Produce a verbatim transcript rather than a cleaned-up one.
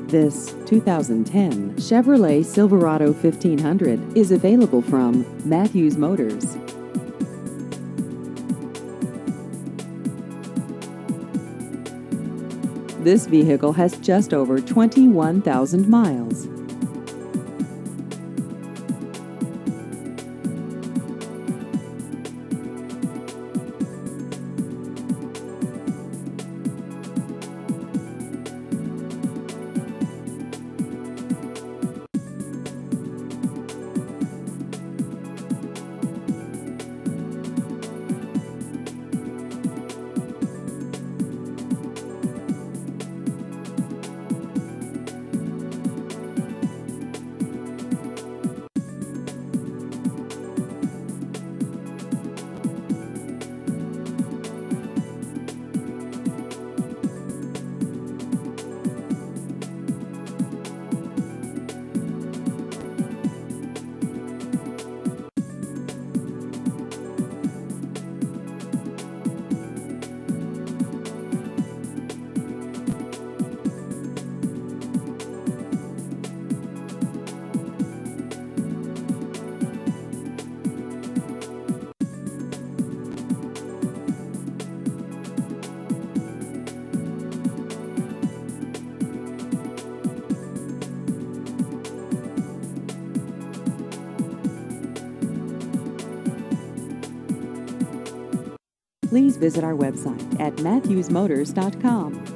This two thousand ten Chevrolet Silverado fifteen hundred is available from Matthews Motors. This vehicle has just over twenty-one thousand miles. Please visit our website at matthews motors dot com.